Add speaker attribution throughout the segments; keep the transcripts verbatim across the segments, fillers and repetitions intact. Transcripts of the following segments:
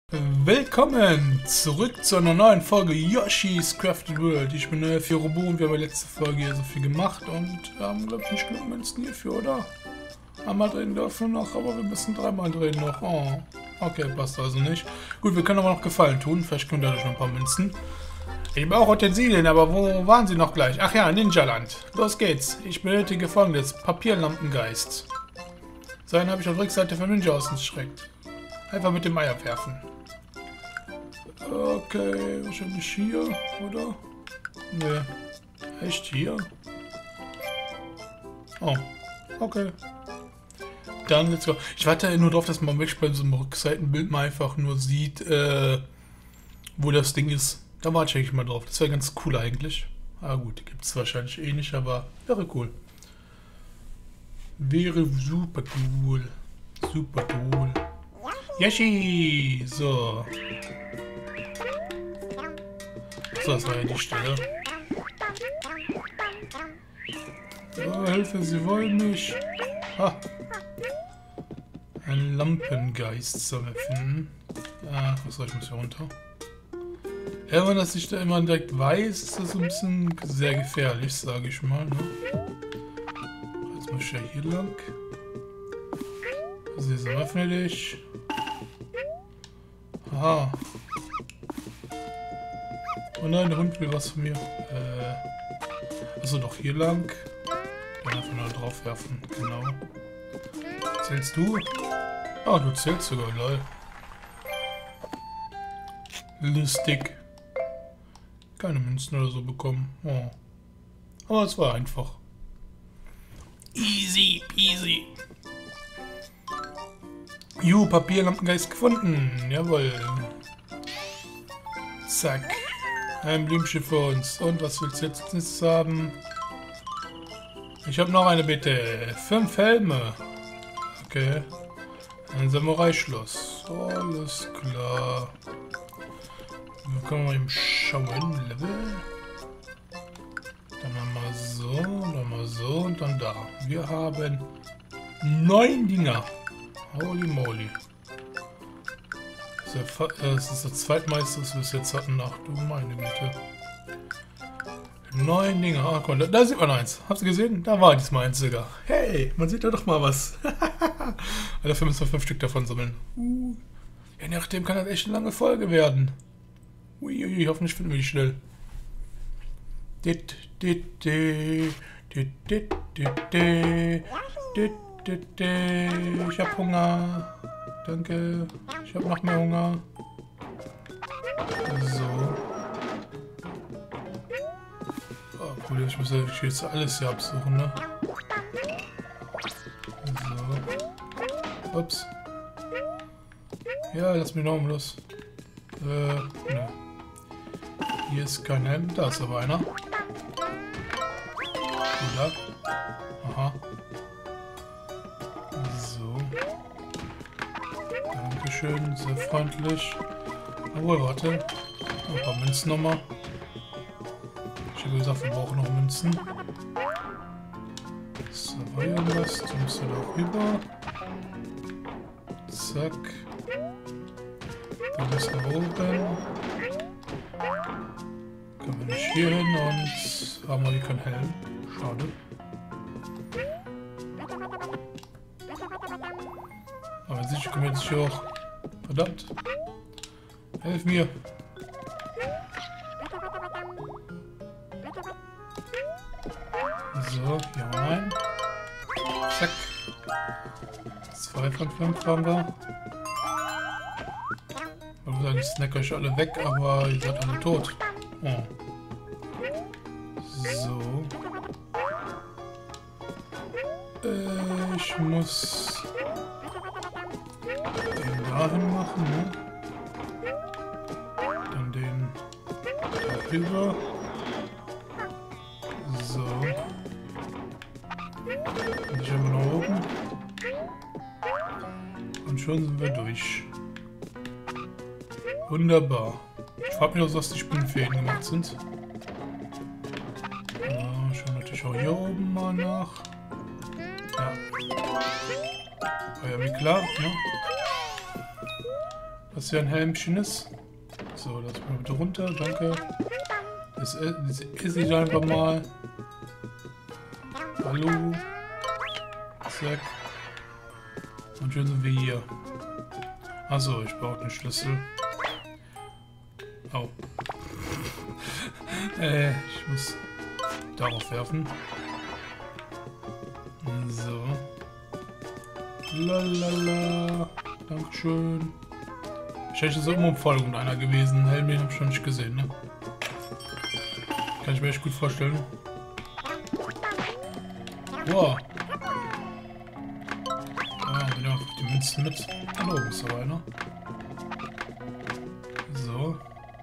Speaker 1: Willkommen zurück zu einer neuen Folge Yoshi's Crafted World. Ich bin der Firobo und wir haben in der letzten Folge hier so viel gemacht und wir haben, glaube ich, nicht genug Münzen hierfür, oder? Einmal drehen dürfen wir noch, aber wir müssen dreimal drehen noch. Oh, okay, passt also nicht. Gut, wir können aber noch Gefallen tun. Vielleicht kommt dadurch noch ein paar Münzen. Ich brauche Utensilien, aber wo waren sie noch gleich? Ach ja, Ninjaland. Los geht's. Ich benötige folgendes: Papierlampengeist. Seinen habe ich auf der Rückseite von Ninja ausgeschreckt. Einfach mit dem Eier werfen. Okay, wahrscheinlich hier, oder? Ne, echt hier? Oh, okay. Dann let's go. Ich warte nur darauf, dass man wirklich bei so einem Rückseitenbild mal einfach nur sieht, äh, wo das Ding ist. Da warte ich mal drauf. Das wäre ganz cool eigentlich. Ah gut, gibt es wahrscheinlich eh nicht, aber wäre cool. Wäre super cool. Super cool. Yoshi! So. So, das war ja die Stelle. Oh, Hilfe, sie wollen mich. Ha. Ein Lampengeist soll wir finden. Ah, was soll ich muss hier runter? Ja, wenn das nicht da immer direkt weiß, ist das so ein bisschen sehr gefährlich, sage ich mal. Ne? Jetzt muss ich ja hier lang. Also jetzt öffne dich. Aha. Oh nein, der Hund will was von mir. Äh, also doch hier lang. Dann einfach nur drauf werfen. Genau. Zählst du? Ah, du zählst sogar, lol. Lustig. Keine Münzen oder so bekommen. Oh. Aber es war einfach. Easy peasy. Juhu, Papierlampengeist gefunden. Jawohl. Zack. Ein Blümchen für uns. Und was willst du jetzt haben? Ich habe noch eine bitte. Fünf Helme. Okay. Ein Samurai-Schloss. Alles klar. Wir können mal eben schauen. Level. Dann mal so, dann mal so und dann da. Wir haben neun Dinger. Holy moly. Das ist das zweitmeiste, was wir bis jetzt hatten. Ach du meine Güte. Neun Dinger. Ah, komm, da, da sieht man eins. Habt ihr gesehen? Da war diesmal eins sogar. Hey, man sieht da doch mal was. Dafür müssen wir fünf Stück davon sammeln. Uh. Ja, nachdem kann das echt eine lange Folge werden. Uiui, hoffentlich finden wir die schnell. Dit, dit, dit, dit, dit, dit, dit, dit. Ich hab Hunger. Danke. Ich hab noch mehr Hunger. So. Oh, cool, ich muss ja jetzt alles hier absuchen, ne? So. Ups. Ja, lass mich noch mal los. Äh, ne. Hier ist kein Helm. Da ist aber einer. Oder? Aha. So. Dankeschön, sehr freundlich. Obwohl, warte. Ein paar Münzen nochmal. Ich habe gesagt, wir brauchen noch Münzen. So, war irgendwas? Du musst ja da rüber. Zack. Du musst nach oben. Können wir nicht hier hin und haben wir hier keinen Helm. Schade. Aber sicher kommen wir jetzt hier hoch. Verdammt. Helf mir. So, hier rein. Zack. Zwei von fünf haben wir. Ich würde sagen, ich snack euch alle weg, aber ihr seid alle tot. Oh. So. Äh, ich muss den dahin machen, ne? Dann den darüber. So. Und ich habe nach oben. Und schon sind wir durch. Wunderbar. Ich frage mich auch, was die Spinnenfäden gemacht sind. Ja, schauen natürlich auch hier oben mal nach. Ja. War ja wie klar, ne? was hier ein Helmchen ist. So, lass mal bitte runter, danke. Das, das esse ich einfach mal. Hallo. Zack. Und schon sind wir hier. Achso, ich brauche den Schlüssel. Oh. äh, ich muss darauf werfen. So. Lalala. Dankeschön. Wahrscheinlich ist es immer Umfolgung einer gewesen. Helm, den habe ich schon nicht gesehen, ne? Kann ich mir echt gut vorstellen. Wow. Ja, wieder auf die Münzen mit. Hallo, ist aber einer. So.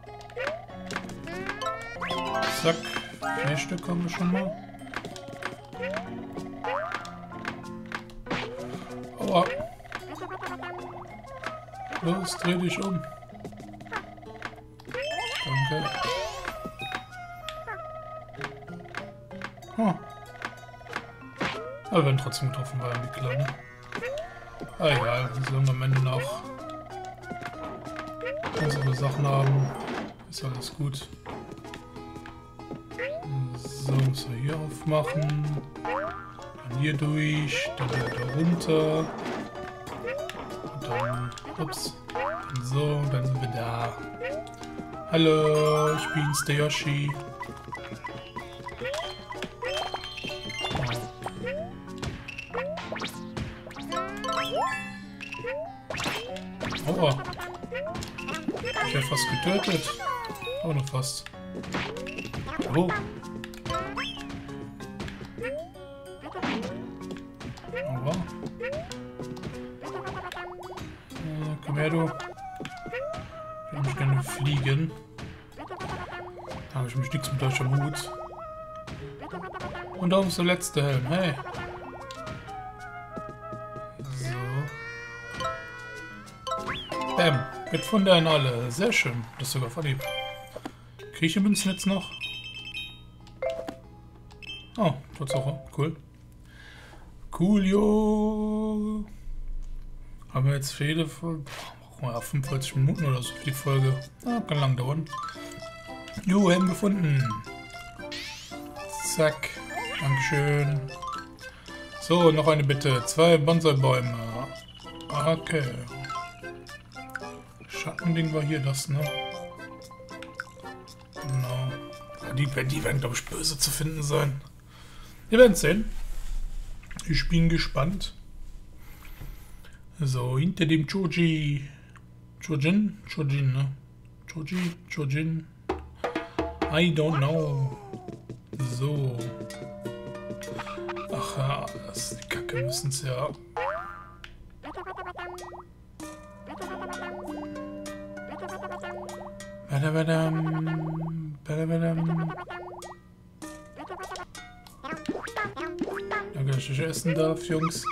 Speaker 1: Zack. Vier Stück haben wir schon mal. Aua. Los, dreh dich um. Danke. Oh. Aber wir werden trotzdem getroffen bei einem Kleine. Ah ja, wir sollen am Ende noch unsere Sachen haben. Ist alles gut. So, müssen wir hier aufmachen. Dann hier durch, dann wieder da runter. Und dann, ups, dann so, dann sind wir da. Hallo, ich bin's, der Yoshi. Aua. Ich werde fast getötet. Auch noch fast. Oh. Aua. Äh, komm her, du. Ich würde gerne fliegen. Da habe ich mich nichts mit euch am Hut. Und da ist der letzte Helm. Hey. Bam, gefunden alle. Sehr schön. Das ist sogar verliebt. Kriege ich die Münzen jetzt noch? Oh, Tatsache. Cool. Coolio. Haben wir jetzt für jede Folge. Brauchen wir fünfundvierzig Minuten oder so für die Folge. Ah, kann lang dauern. Jo, Helm gefunden. Zack. Dankeschön. So, noch eine Bitte. Zwei Bonsai-Bäume. Okay. Schattending war hier das, ne? Genau. Die, die werden, glaube ich, böse zu finden sein. Wir werden sehen. Ich bin gespannt. So, hinter dem Choji. Chojin? Chojin, ne? Choji? Chojin? I don't know. So. Ach ja, das, die Kacke müssen es ja. Badabadam, badabadam. Danke, dass ich essen darf, Jungs.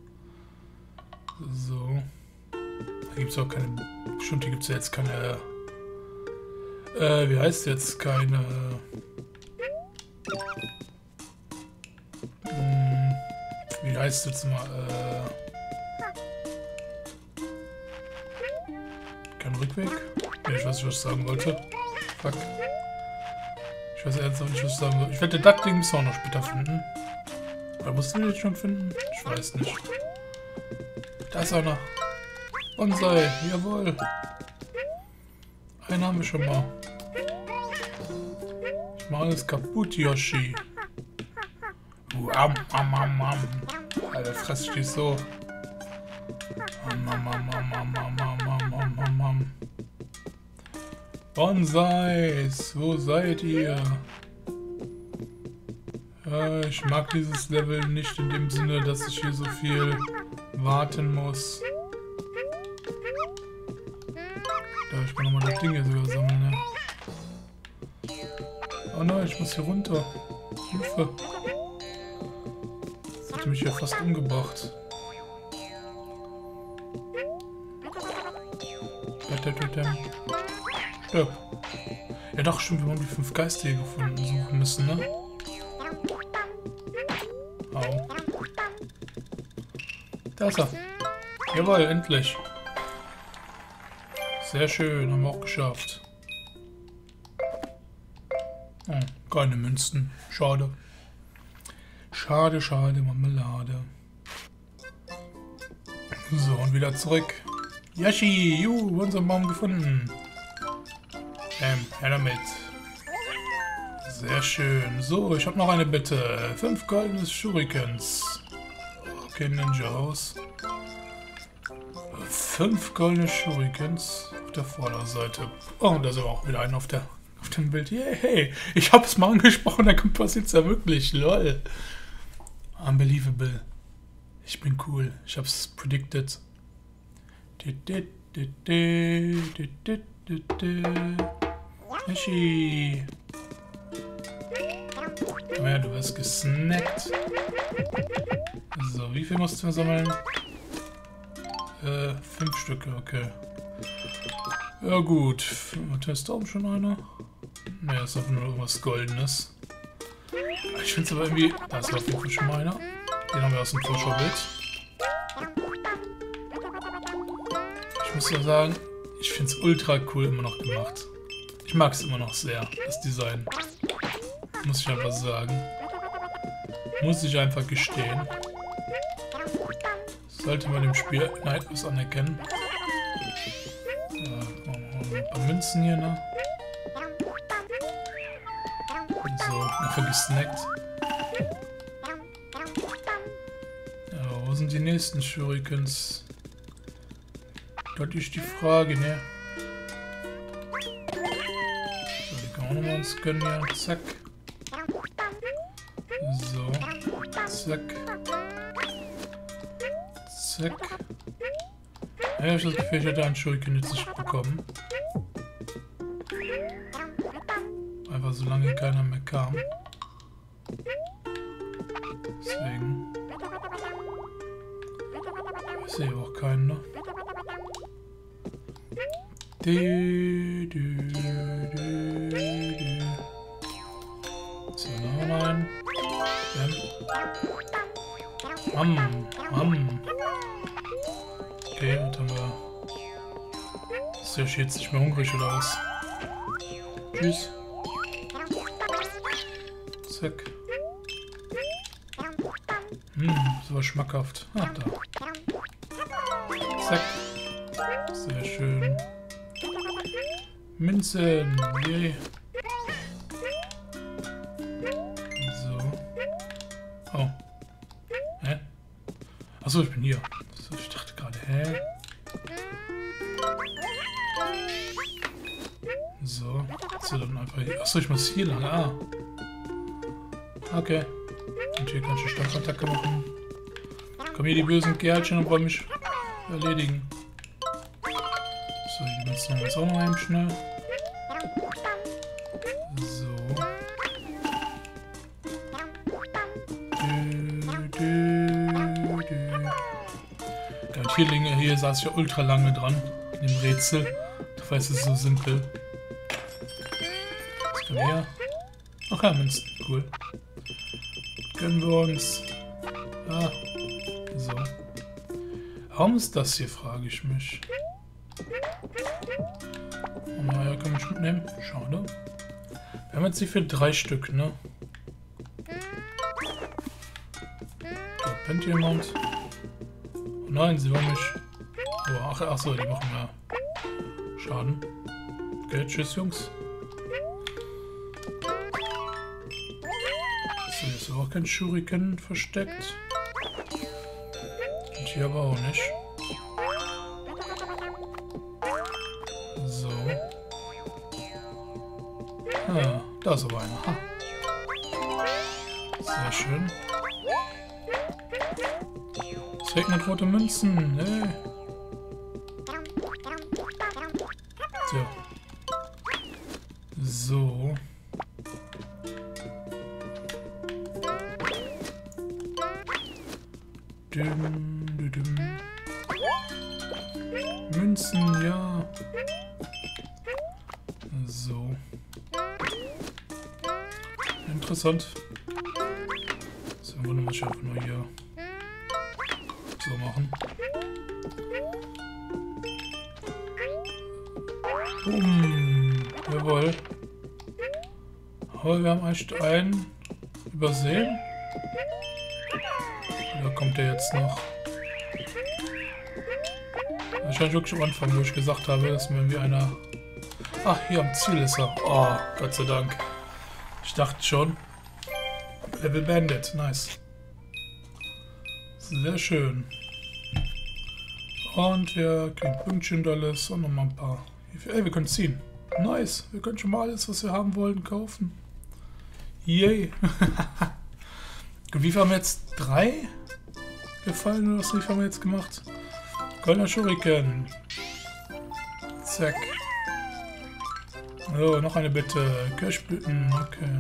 Speaker 1: So. Da gibt es auch keine. Bestimmt, hier gibt es ja jetzt keine. Äh, wie heißt jetzt? Keine. Hm, wie heißt jetzt mal? Äh, kein Rückweg? Ich weiß nicht, was ich sagen wollte. Fuck. Ich weiß jetzt noch nicht, was ich sagen wollte. Ich werde das Ding müssen wir auch noch später finden. Oder musst du den jetzt schon finden? Ich weiß nicht. Da ist einer. Bonsai, jawohl. Einen haben wir schon mal. Ich mache alles kaputt, Yoshi. Am, am, am, am. Alter, fress ich dich so. Am, am, am, am, am, am, am, am, am, am. Bonsais, wo seid ihr? Äh, ich mag dieses Level nicht in dem Sinne, dass ich hier so viel warten muss. Da, ich kann nochmal das Ding hier sogar sammeln, ne? Oh nein, ich muss hier runter. Hilfe. Das hat mich ja fast umgebracht. Stirb. Ja doch, stimmt, wir haben die fünf Geister hier gefunden suchen müssen, ne? Au. Da ist er. Jawohl, endlich. Sehr schön, haben wir auch geschafft. Oh, keine Münzen. Schade. Schade, schade, Marmelade. So, und wieder zurück. Yoshi, juhu, unseren Baum gefunden. Ähm, her damit. Sehr schön. So, ich habe noch eine Bitte. Fünf goldene Shurikens. Okay, Ninja aus. Fünf goldene Shurikens auf der Vorderseite. Oh, und da ist aber auch wieder einer auf der auf dem Bild. Yeah, hey, ich hab's mal angesprochen, da kommt was jetzt ja wirklich. Lol. Unbelievable. Ich bin cool. Ich hab's predicted. Yoshi. Oh ja, du wirst gesnackt. So, wie viel musst du sammeln? Äh, fünf Stücke, okay. Ja gut. Ist da oben schon einer? Ne, ist einfach nur irgendwas Goldenes. Ich finde es aber irgendwie... Da ist auf jeden Fall schon mal einer. Den haben wir aus dem Vorschaubild. Ich muss ja sagen, ich finde es ultra cool immer noch gemacht. Ich mag es immer noch sehr, das Design. Muss ich einfach sagen. Muss ich einfach gestehen. Sollte man dem Spiel etwas anerkennen. Ja, ein paar Münzen hier, ne? So, einfach gesnackt. Ja, wo sind die nächsten Shurikens? Das ist die Frage, ne? So, die kann man nochmal uns gönnen hier. Zack. So. Zack. Zack. Ja, ich habe das Gefühl, ich hätte einen Shuriken jetzt nicht bekommen. Einfach solange keiner mehr kam. Deswegen. Ich sehe auch keinen, ne? Du, du, du, du. So, noch einen. Mam, mam. Okay, und haben wir. Ist der jetzt nicht mehr hungrig oder was? Tschüss. Zack. Hm, so schmackhaft. Ah, da. Zack. Sehr schön. Münzen. Yay. So. Oh. Hä? Achso, ich bin hier. Ich dachte gerade, hä? So. So, dann einfach hier. Achso, ich muss hier lang. Ah. Okay. Und hier kann ich Standattacke machen. Kommen hier die bösen Kerlchen und wollen mich erledigen. So, die benutzen wir jetzt auch noch eben schnell. So. Du, du, du. Ja, und hier, hier saß ich ja ultra lange dran. In dem Rätsel. Ich weiß, es ist so simpel. Was können wir hier? Ach ja, Münzen. Cool. Gönnen wir uns. Ah. So. Warum ist das hier, frage ich mich. Oh, naja, kann ich mitnehmen. Schade. Wir haben jetzt hier für drei Stück, ne? Da pennt jemand. Oh nein, sie wollen mich. Oh, ach, ach so, die machen ja Schaden. Okay, tschüss, Jungs. So, hier ist auch kein Shuriken versteckt. Und hier aber auch nicht. So. Ah, da ist aber einer. Ha. Sehr schön. Es regnet rote Münzen. Hey. Tja. So. Düm, düm, düm. Münzen, ja. So. Interessant. So, im Grunde muss ich einfach nur hier so machen. Boom. Jawohl. Aber wir haben echt einen übersehen. Da kommt der jetzt noch. Wahrscheinlich wirklich am Anfang, wo ich gesagt habe, dass mir irgendwie einer... Ach, hier am Ziel ist er. Oh, Gott sei Dank. Ich dachte schon. Level beendet. Nice. Sehr schön. Und wir kriegen Pünktchen und alles. Und nochmal ein paar. Ey, wir können ziehen. Nice. Wir können schon mal alles, was wir haben wollen, kaufen. Yay. Wie viel haben wir jetzt? Drei? Gefallen oder was haben wir jetzt gemacht? Goldener Schuriken. Zack. So, noch eine bitte. Kirschblüten. Okay.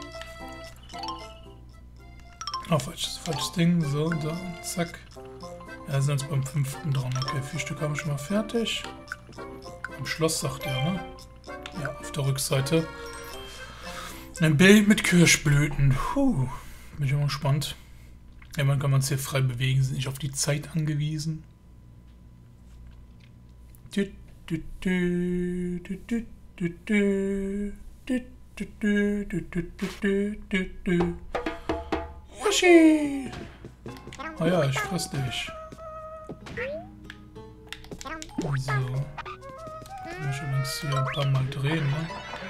Speaker 1: Oh, falsches, falsches Ding. So, da. Zack. Ja, sind jetzt beim fünften dran. Okay, vier Stück haben wir schon mal fertig. Am Schloss sagt er, ne? Ja, auf der Rückseite. Ein Bild mit Kirschblüten. Puh. Bin ich mal gespannt. Ja, man kann man es hier frei bewegen, sind nicht auf die Zeit angewiesen. Yoshi! Oh ja, ich fress dich. So. Ich schon längst hier ein paar Mal drehen, ne?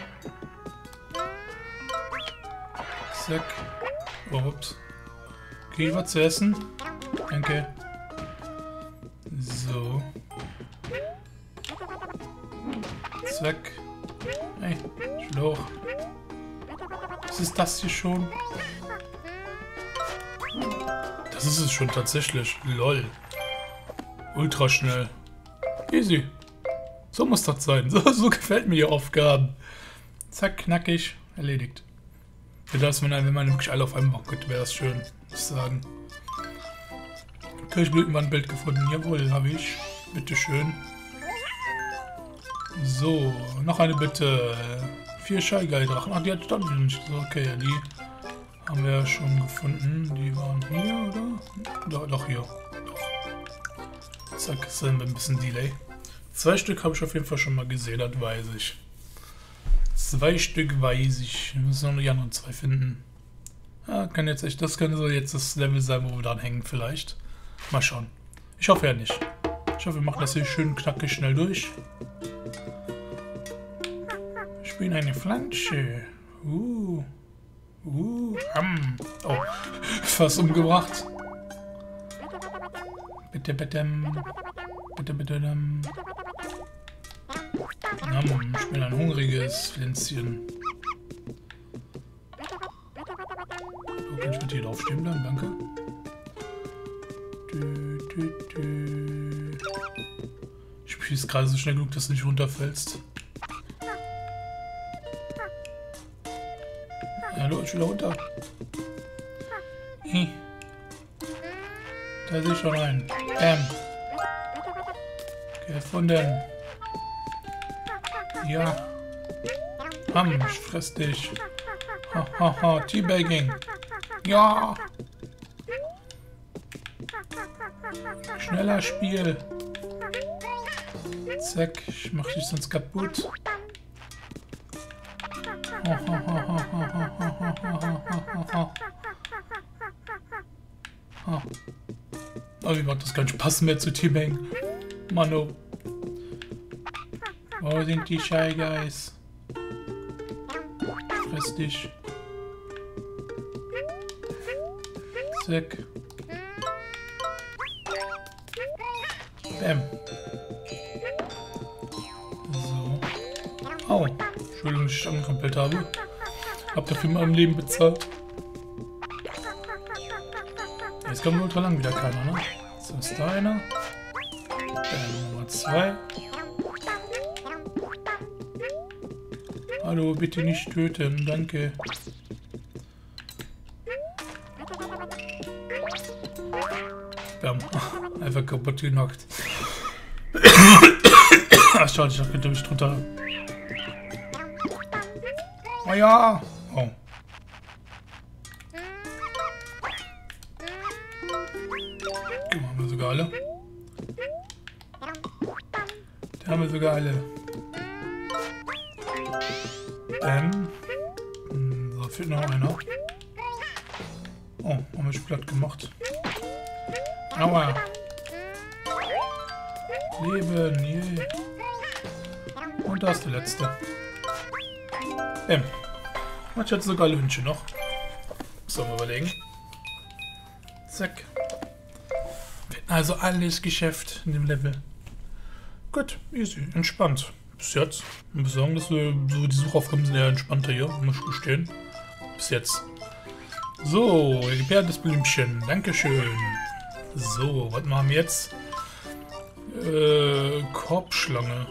Speaker 1: Zack. Oh, ups. Krieg ich was zu essen? Danke. So. Zack. Hey, ich will hoch. Was ist das hier schon? Das ist es schon tatsächlich. Lol. Ultra schnell. Easy. So muss das sein. So, so gefällt mir die Aufgaben. Zack, knackig. Erledigt. Für das, wenn man wirklich alle auf einmal machen könnte, wäre das schön. Muss ich sagen. Kirschblütenwandbild gefunden. Jawohl, habe ich. Bitteschön. So, noch eine Bitte. Vier Scheigeildrachen. Ach, die hat stand nicht. So, okay, ja, die haben wir schon gefunden. Die waren hier, oder? Doch, doch hier. Doch. Zack, ist dann ein bisschen Delay. Zwei Stück habe ich auf jeden Fall schon mal gesehen, das weiß ich. Zwei Stück weiß ich. Wir müssen noch die anderen zwei finden. Ja, kann jetzt echt, das könnte so jetzt das Level sein, wo wir dran hängen vielleicht. Mal schauen. Ich hoffe ja nicht. Ich hoffe, wir machen das hier schön knackig schnell durch. Ich bin eine Pflanze. Uh. Uh. Am. Oh. Fast umgebracht. Bitte, bitte. Bitte, bitte. Um. Ich bin ein hungriges Pflänzchen. So, kann ich mit hier drauf stehen bleiben? Danke. Dü, dü, dü. Ich spiele gerade so schnell genug, dass du nicht runterfällst. Hallo, ich will runter. Hi. Da sehe ich schon rein. Bam. Gefunden. Ja. Ham, ich fress dich. Ha, ha, ha. Teabagging. Ja. Schneller Spiel. Zack, ich mach dich sonst kaputt. Ha, ha, ha, ha, ha, ha, ha, ha, ha, ha. Oh, wie macht das gar nicht passen mehr zu Teabang? Mano. Wo sind die Shy Guys? Fress dich. Zack. Bam. So. Au. Entschuldigung, dass ich angekrampelt habe. Hab dafür mal im Leben bezahlt. Jetzt kommt ultra lang wieder keiner, ne? So ist da einer. Dann Nummer zwei. Hallo, bitte nicht töten, danke. Bam. Einfach kaputt genockt. Ach, schade, ich könnte mich drunter. Oh ja! Oh. Die haben wir sogar alle. Die haben wir sogar alle. Ähm. So, fehlt noch einer. Oh, haben wir platt gemacht. Aua. Leben, je. Und da ist der letzte. Ähm. Hat jetzt sogar Lünche noch. Sollen wir überlegen. Zack. Also alles Geschäft in dem Level. Gut, easy, entspannt. Bis jetzt. Ich muss sagen, dass wir so die Suchaufgaben sind eher entspannter hier, muss ich gestehen. Bis jetzt. So, gebärdes Blümchen, dankeschön. So, was machen wir jetzt? Äh, Korbschlange.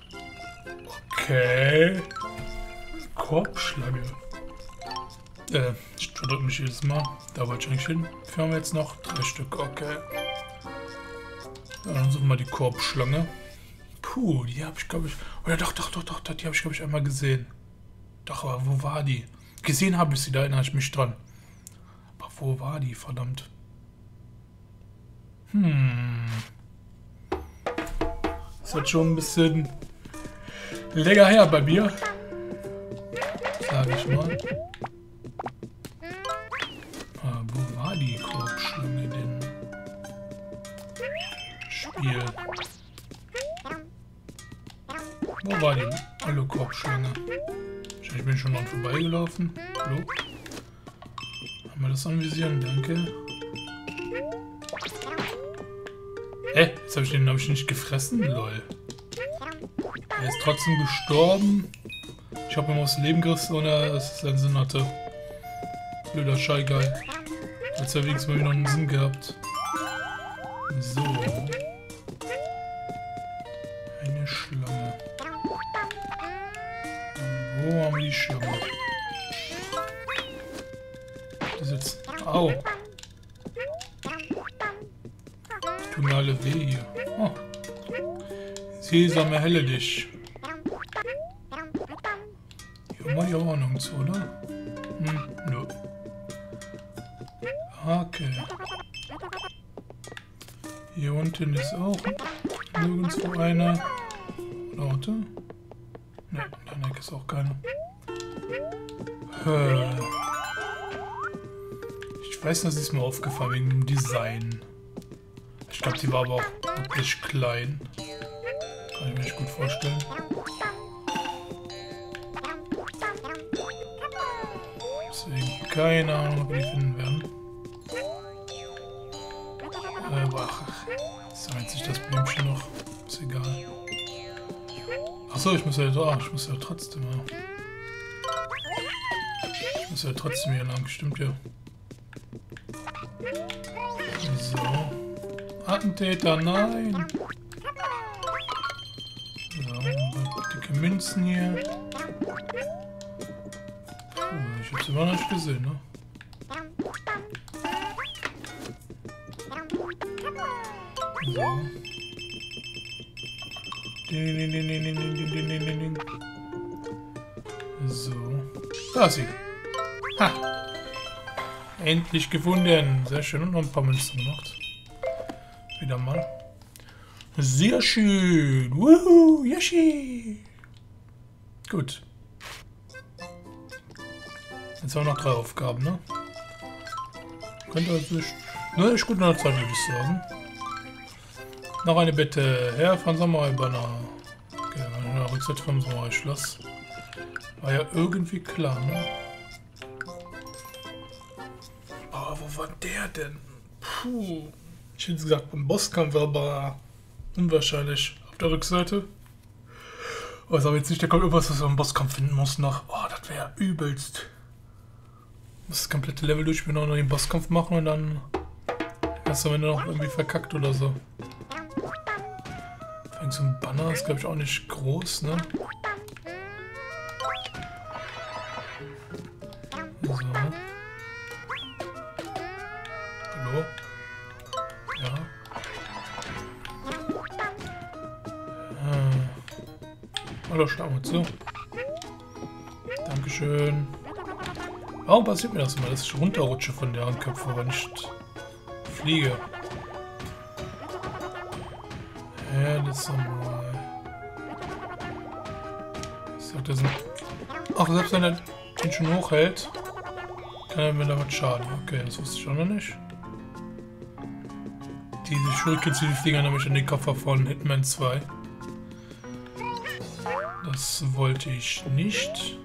Speaker 1: Okay. Korbschlange. Äh, ich verdrücke mich jedes Mal. Da wollte ich eigentlich hin. Wir haben jetzt noch drei Stück, okay. Ja, dann suchen wir die Korbschlange. Puh, die habe ich, glaube ich... Oder doch, doch, doch, doch, doch die habe ich, glaube ich, einmal gesehen. Doch, aber wo war die? Gesehen habe ich sie, da erinnere ich mich dran. Aber wo war die, verdammt? Hm. Das hat schon ein bisschen länger her bei mir. Sage ich mal. Aber wo war die Korbschlange denn? Spiel. Wo war die? Hallo Korbschlange. Ich bin schon dran vorbeigelaufen. Hallo. Haben wir das anvisieren? Danke. Hä? Jetzt habe ich den hab ich nicht gefressen? Lol. Er ist trotzdem gestorben. Ich habe ihm aus dem Leben gerissen, ohne dass es seinen Sinn hatte. Blöder Scheigeil. Jetzt hat er wenigstens mal wieder einen Sinn gehabt. So. Eine Schlange. Wo haben wir die Schlange? Das ist jetzt... Au! Tut mir alle weh hier. Oh. Sesame, helle dich. Hier war die Ordnung zu, oder? Hm, nö. Okay. Hier unten ist auch nirgendwo einer. Warte. Ne, in der Ecke ist auch keiner. Ich weiß, das ist mir aufgefallen wegen dem Design. Ich glaube, die war aber auch wirklich klein. Kann ich mir nicht gut vorstellen. Deswegen keine Ahnung, ob wir die finden werden. Äh, ach, jetzt meint sich das Blümchen noch. Ist egal. Achso, ich muss ja, oh, ich muss ja trotzdem. Ja. Ich muss ja trotzdem hier lang, stimmt ja. So. Attentäter, nein! So, dicke Münzen hier. Puh, ich hab's immer noch nicht gesehen, ne? So. Ding, ding, ding, ding, ding, ding, ding, ding, ding. So. Da ist sie. Ha! Endlich gefunden. Sehr schön. Und noch ein paar Münzen gemacht. Wieder mal. Sehr schön. Wuhu, Yoshi. Gut. Jetzt haben wir noch drei Aufgaben, ne? Könnte also nicht... Ne, ist gut in der Zeit, würde ich sagen. Noch eine Bitte. Herr von Samurai-Banner. Okay, in der Rückseite vom Samurai-Schloss. War ja irgendwie klar, ne? Aber wo war der denn? Puh. Ich hätte gesagt, beim Bosskampf war aber unwahrscheinlich auf der Rückseite. Weiß aber jetzt nicht, da kommt irgendwas, was wir im Bosskampf finden muss noch. Oh, das wäre ja übelst. Muss das komplette Level durchspielen und noch den Bosskampf machen und dann hast du am Ende noch irgendwie verkackt oder so. So ein Banner ist, glaube ich, auch nicht groß, ne? So. Hallo? Ja. Äh. Hallo, schlagen wir zu. Dankeschön. Warum passiert mir das immer, dass ich runterrutsche von deren Köpfen, aber nicht fliege? Ja, das Samurai. Sagt er so. Ach, selbst wenn er den schon hochhält, kann er mir damit schaden. Okay, das wusste ich auch noch nicht. Diese Schurikens, die fliegen nämlich in den Koffer von Hitman zwei. Das wollte ich nicht.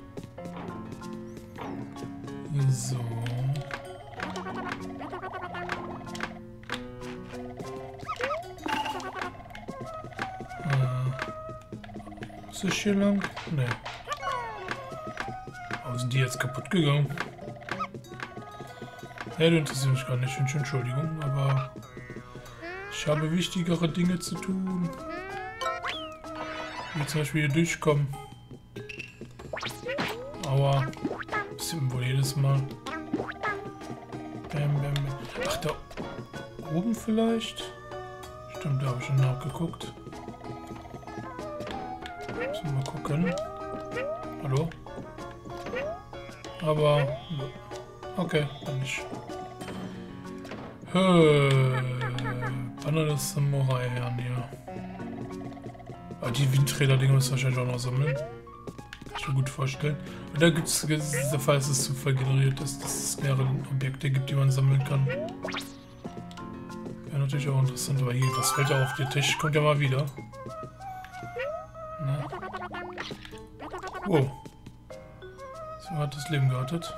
Speaker 1: So. Äh, ist das hier lang? Ne. Warum sind die jetzt kaputt gegangen? Ja, du interessierst mich gar nicht. Entschuldigung, aber ich habe wichtigere Dinge zu tun. Wie zum Beispiel hier durchkommen. Aua. Das sieht man wohl jedes Mal. Bam, bam, bam. Ach, da oben vielleicht? Stimmt, da habe ich schon nachgeguckt. Müssen wir mal gucken. Hallo? Aber... okay, dann nicht. Banner des Samurai-Herrn hier. Aber die Windräder-Dinger müssen wahrscheinlich auch noch sammeln. Kann ich mir gut vorstellen. Und da gibt es der Fall, dass es Zufall generiert ist, dass es mehrere Objekte gibt, die man sammeln kann. Wäre natürlich auch interessant, aber hier, das fällt ja auf den Tisch, kommt ja mal wieder. Na. Wow. So hat das Leben gerettet.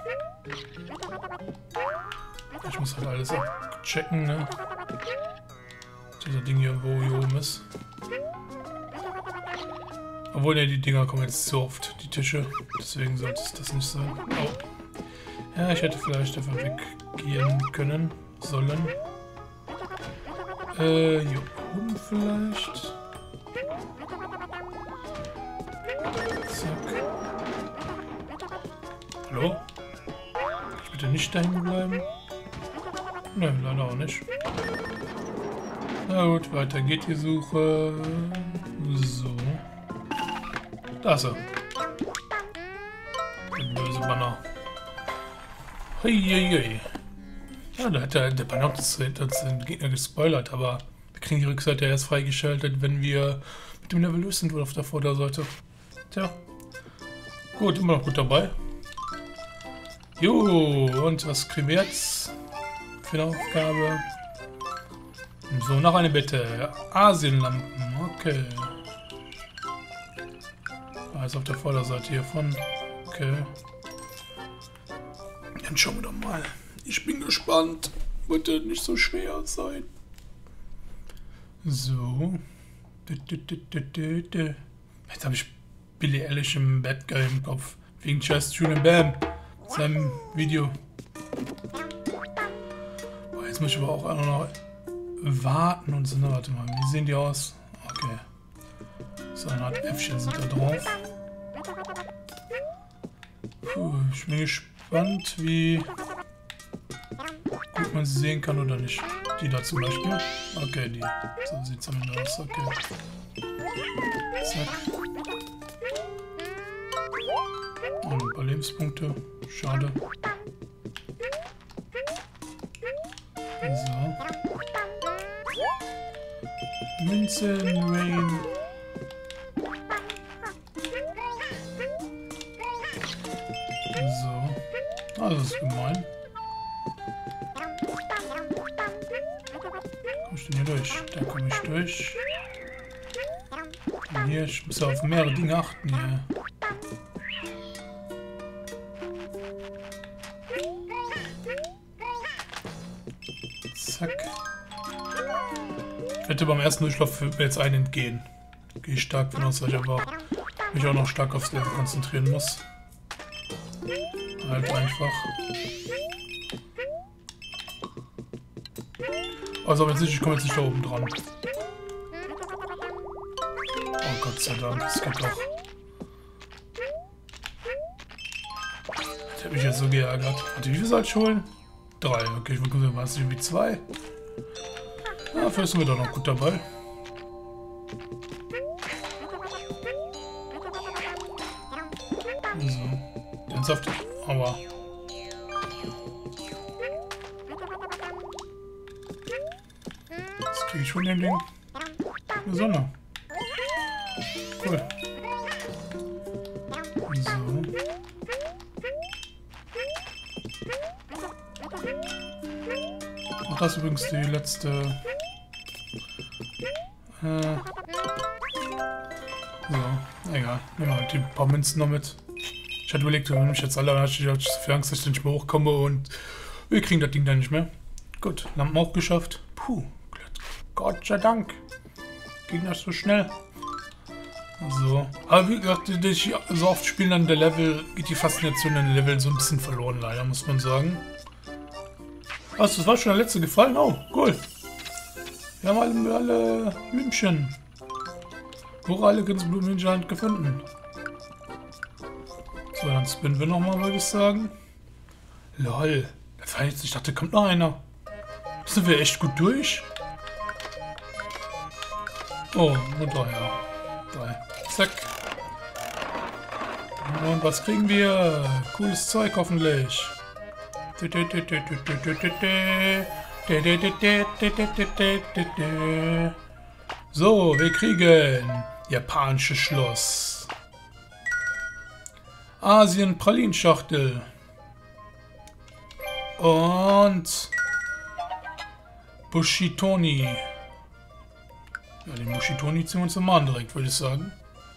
Speaker 1: Ich muss halt alles abchecken, ne? Dieser Ding hier, wo hier oben ist. Obwohl, ne, die Dinger kommen jetzt zu oft, die Tische. Deswegen sollte es das nicht sein. Oh. Ja, ich hätte vielleicht davon weggehen können, sollen. Äh, hier oben vielleicht. Zack. Hallo? Kann ich bitte nicht dahin bleiben? Ne, leider auch nicht. Na gut, weiter geht die Suche. So. Da ist er. Der böse Banner. Heieiei. Ja, da hat der, der Banner das, das den Gegner gespoilert, aber wir kriegen die Rückseite erst freigeschaltet, wenn wir mit dem Level los sind oder auf der Vorderseite. Tja. Gut, immer noch gut dabei. Jo, und was kriegen wir jetzt für eine Aufgabe? So, noch eine Bitte. Asienlampen, okay. Also auf der Vorderseite hiervon. Okay. Dann schauen wir doch mal. Ich bin gespannt. Bitte nicht so schwer sein. So. Jetzt habe ich Billie Eilish im Bad Guy im Kopf. Wegen Just Julian Bam. Seinem Video. Boah, jetzt muss ich aber auch noch warten und so. Na, warte mal. Wie sehen die aus? Okay. So eine Art Äffchen sind da drauf. Puh, ich bin gespannt, wie gut man sie sehen kann oder nicht. Die da zum Beispiel. Okay, die. So sieht es am Ende aus. Okay. Zack. Und ein paar Lebenspunkte. Schade. So. Münzen, Rain. So. Ah, das ist gemein. Komm ich denn hier durch? Da komme ich durch. Und hier, ich muss ja auf mehrere Dinge achten hier. Zack. Ich wette, beim ersten Durchlauf wird mir jetzt ein entgehen. Gehe ich stark von aus, weil ich aber mich auch noch stark aufs Level konzentrieren muss. Halt einfach. Also aber jetzt nicht, ich komme jetzt nicht da oben dran. Oh Gott sei Dank, das geht doch. Ich habe mich jetzt so geärgert. Warte, wie viel soll ich holen? Drei. Okay, ich würde sagen, war es irgendwie zwei? Ja, vielleicht sind wir doch noch gut dabei. So. Ernsthaft? Aua. Jetzt kriege ich schon den Ding. Eine Sonne. Cool. Das ist übrigens die letzte... Äh, so, egal. Nehmen wir die paar Münzen noch mit. Ich hatte überlegt, wenn ich jetzt alle, dann hatte ich so viel Angst, dass ich nicht mehr hochkomme und wir kriegen das Ding dann nicht mehr. Gut, Lampen auch geschafft. Puh, Gott sei Dank. Ging das so schnell. So. Aber wie gesagt, ich so oft spielen dann der Level, geht die Faszination in den Level so ein bisschen verloren, leider, muss man sagen. Was, das war schon der letzte gefallen? Oh, cool. Wir haben alle, alle Blümchen. Wo alle ganzen Blumen gefunden. So, dann spinnen wir nochmal, würde ich sagen. Lol. Das war jetzt, ich dachte, kommt noch einer. Sind wir echt gut durch? Oh, nur drei, ja. Drei. Zack. Und was kriegen wir? Cooles Zeug hoffentlich. So, wir kriegen japanisches Schloss. Asien Pralinschachtel. Und Bushitoni. Ja, den Bushitoni ziehen wir uns mal an direkt, würde ich sagen.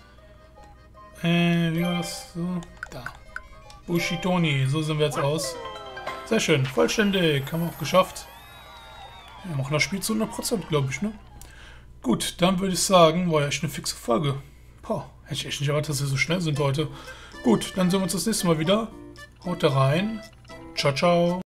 Speaker 1: Äh, wie war das? So, da. Bushitoni, so sehen wir jetzt aus. Sehr schön, vollständig, haben wir auch geschafft. Wir machen das Spiel zu hundert Prozent, glaube ich, ne? Gut, dann würde ich sagen, war ja echt eine fixe Folge. Boah, hätte ich echt nicht erwartet, dass wir so schnell sind heute. Gut, dann sehen wir uns das nächste Mal wieder. Haut da rein. Ciao, ciao.